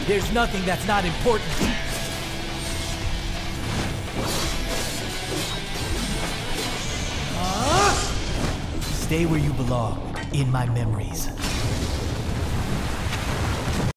There's nothing that's not important. Stay where you belong, in my memories.